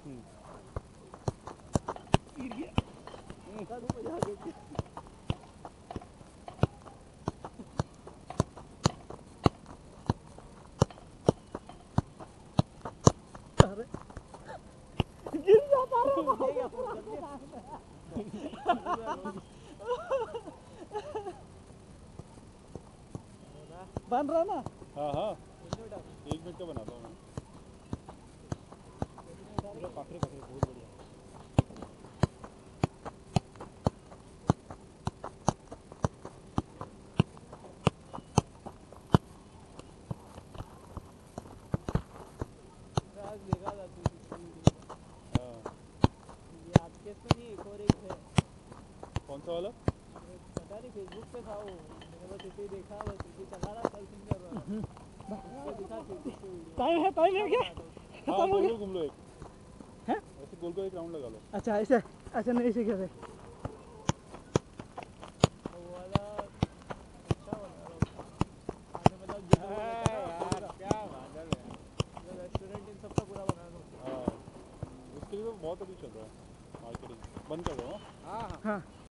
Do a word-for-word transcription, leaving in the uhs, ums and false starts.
गिर गया। गिर जाता बन रहा ना। हाँ हाँ एक मिनट का बनाता हूँ मैं। पकड़े पकड़े बहुत बढ़िया। कौन सा वाला? पता नहीं फेसबुक पे था वो, मैंने बस इसे देखा, बस इसे चला रहा कल सिंगर टाइम है टाइम है क्या? हाँ गोल गोल घूम लो एक है ऐसे गोल गोल एक राउंड लगा लो। अच्छा ऐसे ऐसे नहीं सीखे थे वो वाला अच्छा बना रहा आगे मतलब यार क्या बादल है रेस्टोरेंट इन सब का पूरा बना दो। हाँ उसके लिए तो बहुत अभी चल रहा है मार्केटिंग बंद कर दो। हाँ हाँ